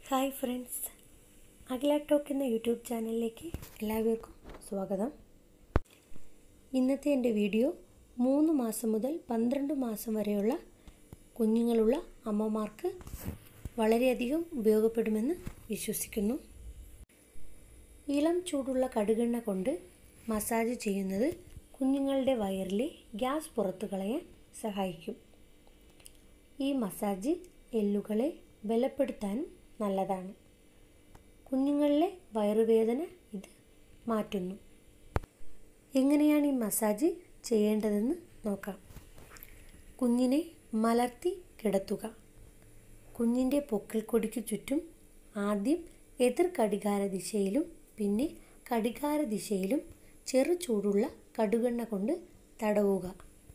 Hi friends, Akhila talk എന്ന YouTube ചാനലിലേക്ക് എല്ലാവർക്കും സ്വാഗതം. ഇന്നത്തെ എൻ്റെ വീഡിയോ 3 മാസം മുതൽ 12 മാസം വരെയുള്ള കുഞ്ഞുങ്ങളുള്ള അമ്മമാർക്ക് വളരെയധികം ഉപയോഗപ്പെടുമെന്ന് വിശ്വസിക്കുന്നു. ഇളം ചൂടുള്ള കടുകെണ്ണ കൊണ്ട് മസാജ് ചെയ്യുന്നത് കുഞ്ഞുങ്ങളുടെ വയറിലെ ഗ്യാസ് പുറത്തു കളയാൻ സഹായിക്കും. ഈ മസാജ് എല്ലുകളെ ബലപ്പെടുത്താനും നല്ലതാണ്. കുഞ്ഞുങ്ങളിലെ വയറുവേദന ഇത് മാറ്റുന്നു. എങ്ങനെയാണ് ഈ മസാജ് ചെയ്യേണ്ടതെന്ന് നോക്കാം. കുഞ്ഞിനെ മലർത്തി കിടത്തുക. കുഞ്ഞിൻ്റെ പൊക്കിൾക്കൊടിക്ക് ചുറ്റും ആദ്യം എതിർ ഘടികാര ദിശയിലും പിന്നെ ഘടികാര ദിശയിലും ചെറു ചൂടുള്ള കടുകെണ്ണ കൊണ്ട് തടവുക.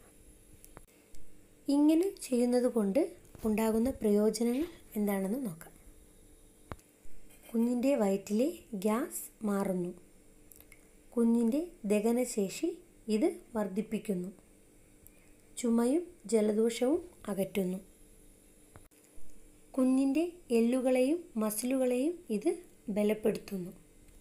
ഇങ്ങനെ ചെയ്യുന്നത് കൊണ്ട് ഉണ്ടാകുന്ന പ്രയോജനങ്ങൾ എന്താണെന്ന് നോക്കാം. കുഞ്ഞിൻ്റെ വയറ്റിലെ ഗ്യാസ് മാറുന്നു. കുഞ്ഞിൻ്റെ ദഹനശേഷി ഇത് വർദ്ധിപ്പിക്കുന്നു. ചുമയും ജലദോഷവും അകറ്റുന്നു. കുഞ്ഞിൻ്റെ എല്ലുകളെയും മസിലുകളെയും ഇത് ബലപ്പെടുത്തുന്നു.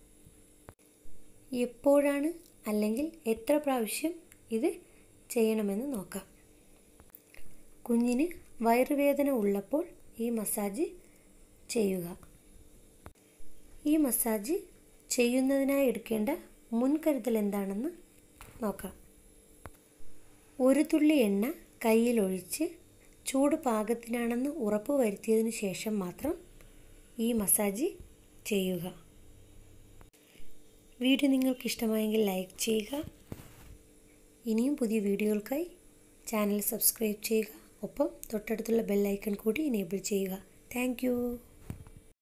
എപ്പോഴാണ് അല്ലെങ്കിൽ എത്ര പ്രാവശ്യം ഇത് ചെയ്യണമെന്ന് നോക്കാം. കുഞ്ഞിന് വയറുവേദന ഉള്ളപ്പോൾ ഈ മസാജ് ചെയ്യുക. ഈ മസാജ് ചെയ്യുന്നതിനായി എടുക്കേണ്ട മുൻകരുതൽ എന്താണെന്ന് നോക്കാം. ഒരു തുള്ളി എണ്ണ കയ്യിലൊഴിച്ച് ചൂട് പാകത്തിനാണെന്ന് ഉറപ്പ് വരുത്തിയതിനു ശേഷം മാത്രം ഈ മസാജ് ചെയ്യുക. വീഡിയോ നിങ്ങൾക്ക് ഇഷ്ടമായെങ്കിൽ ലൈക്ക് ചെയ്യുക. ഇനിയും പുതിയ വീഡിയോകൾക്കായി ചാനൽ സബ്സ്ക്രൈബ് ചെയ്യുക. ഒപ്പം തൊട്ടടുത്തുള്ള ബെൽ ഐക്കൺ കൂടി എനേബിൾ ചെയ്യുക. Thank U.